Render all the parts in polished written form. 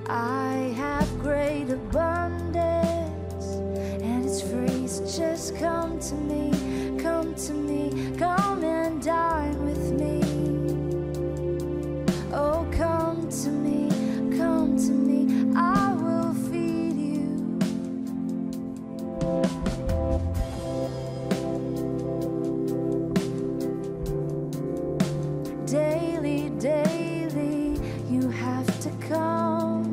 I have great abundance, and it's free, so just come to me, come to me, come and dine with me. Oh, come to me, I will feed you. Daily, daily, you have to come.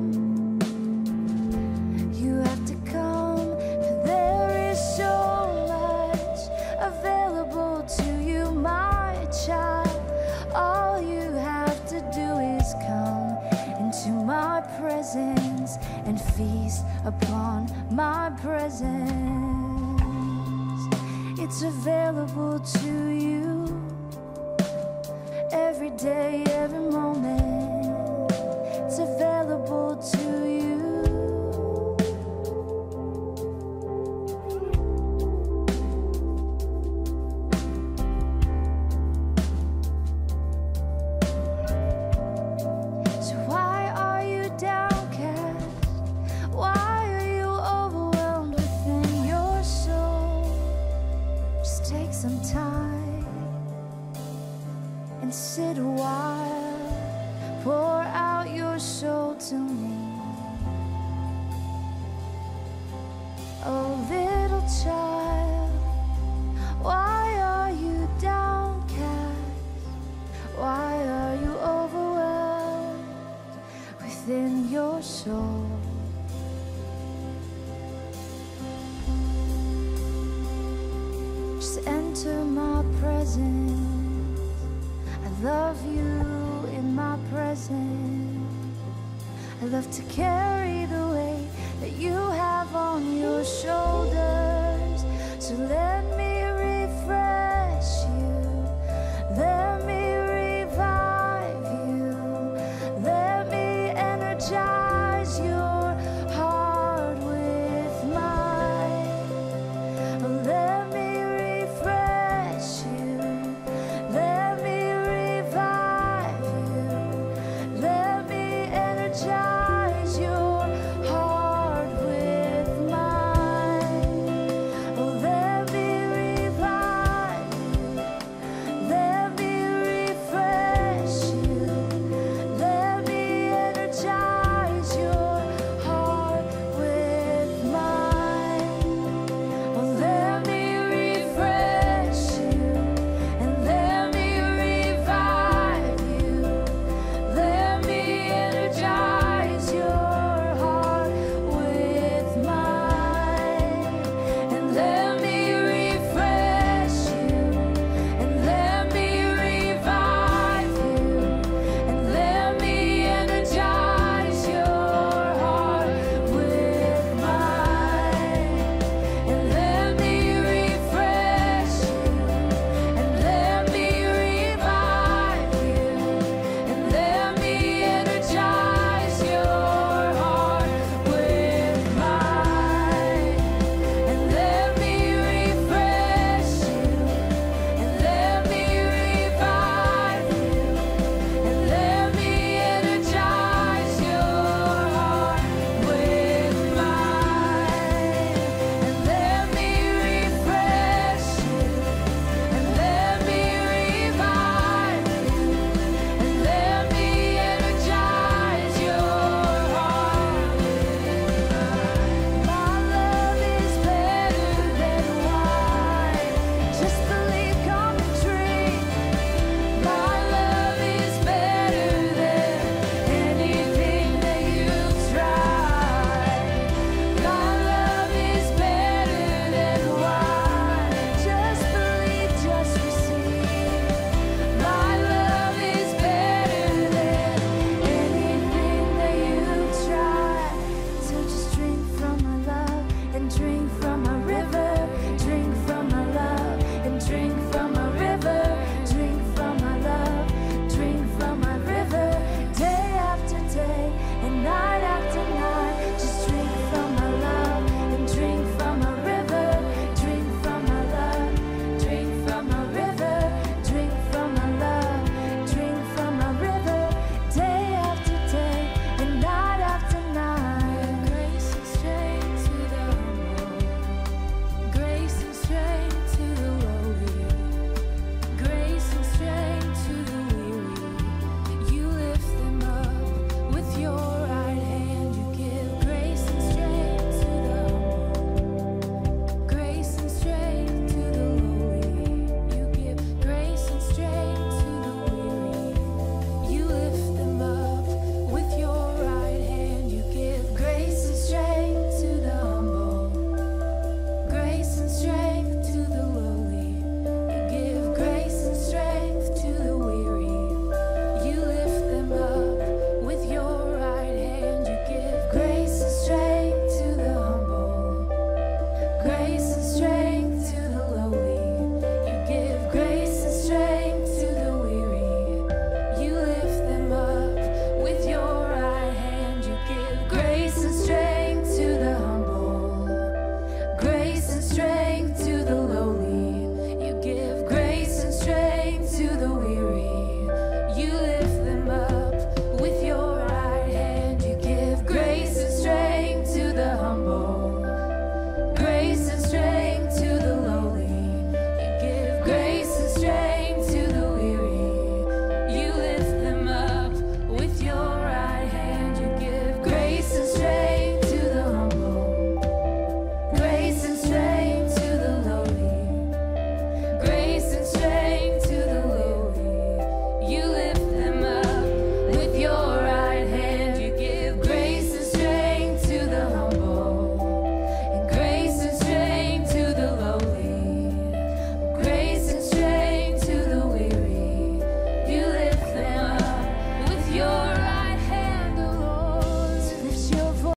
You have to come, for there is so much available to you, my child. All you have to do is come into my presence and feast upon my presence. It's available to you every day, every moment. It's available to you. So why are you downcast? Why are you overwhelmed within your soul? Just take some time and sit a while. Pour out your soul to me. Oh, little child, why are you downcast? Why are you overwhelmed within your soul? Just enter my presence. I love you in my presence. I love to carry the weight that you have on your shoulders. So let